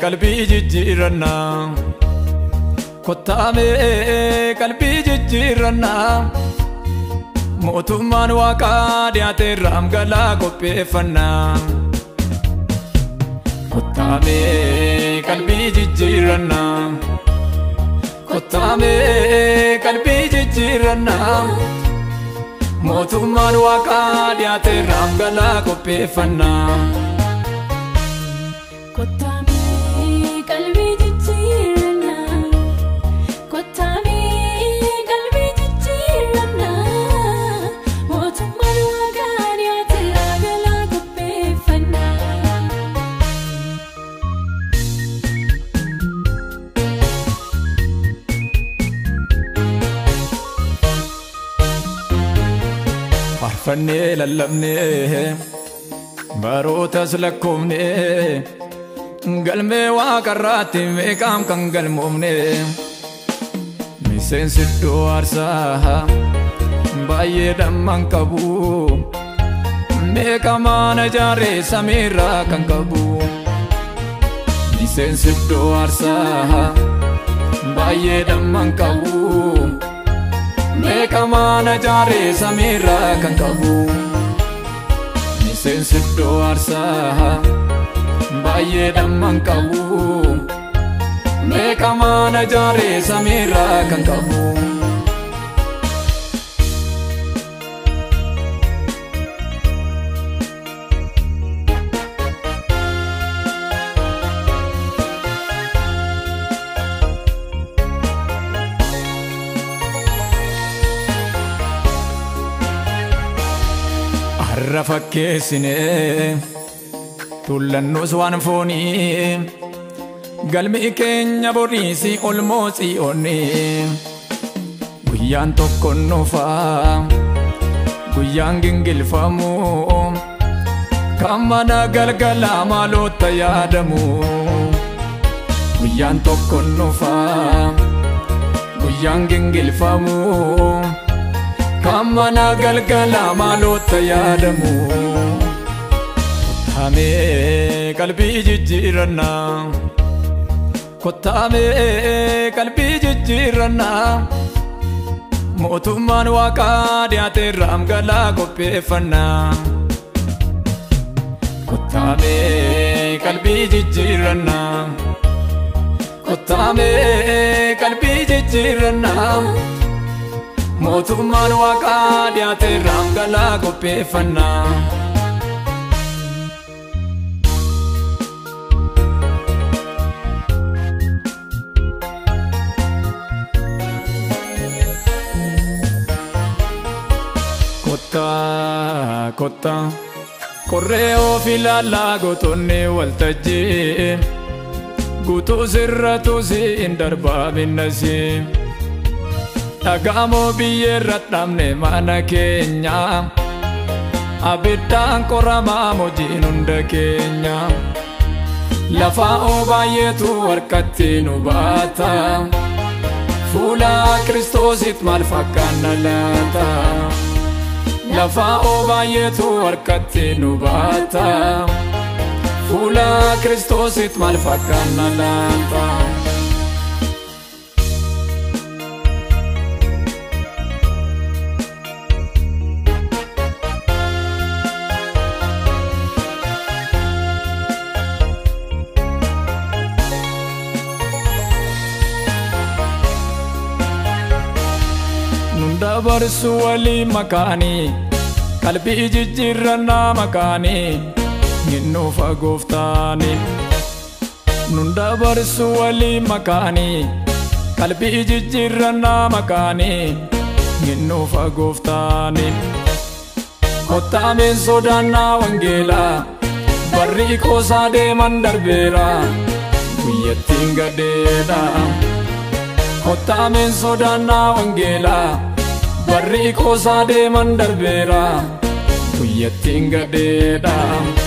qalbii jijjiirannaa kottaamee qalbii jijjiirannaa mootummaan waaqaa dhiyaateerraam galaa qopheeffannaa kottaamee qalbii jijjiirannaa kottaamee qalbii jijjiirannaa mootummaan waaqaa dhiyaateerraam galaa qopheeffannaa. Faarfannee lallabnee barootas lakkoofnee galmee waaqarraatti meeqaam kan galmoomne miseensi iddoo aarsaa baay'ee dhammaan qabu meeqamaan ijaaree samiirraa kan qabu miseensi iddoo aarsaa baay'ee dhammaan qabu meeqamaan ijaaree samiirraa kan qabu miseensi iddoo aarsaa baay'ee dhammaan qabu meeqamaan ijaaree samiirraa kan qabu. Har'a fakkeessinee tullannus waan foonii galmi keenya boriisi olmoo xiyoonnii guyyaan tokko nufaa guyyaan gingilfamu kan mana galgalaa maalootta yaadamu guyyaan tokko nufaa guyyaan gingilfamu kan mana galgalaa maalootta yaadamu kottaamee qalbii jijjiirannaa kottaamee qalbii jijjiirannaa mootummaan waaqaa dhiyaateerraam galaa qopheeffannaa kottaamee qalbii jijjiirannaa kottaamee qalbii jijjiirannaa mootummaan waaqaa dhiyaateerraam galaa qopheeffannaa. Kottaa korree of ilaalaa gootonni waltajjii guutuu sirratu siin darbaa minnasii dhagaamoo biyyeerra dhabne mana keenya abiddaan qoramaa mojiin hunda keenya lafaa oo baay'eetu harkatti nu baata fuula Kiristoosit maal fakkaanna laata lafaa oo baay'eetu harkatti nu baata fuula Kiristoosit maal fakkaanna laata. Dabarsu walii makaanii qalbii jijjiirannaa makaanii ginnuufa gooftaanii nun dabarsu walii makaanii qalbii jijjiirannaa makaanii ginnuufa gooftaanii kottaameen sodaannaa wangeelaa barri qoosaa deeman darbeera guyyattiin gadheedha kottaameen sodaannaa wangeelaa barri qoosaa deeman darbeera guyyattiin gadheedha.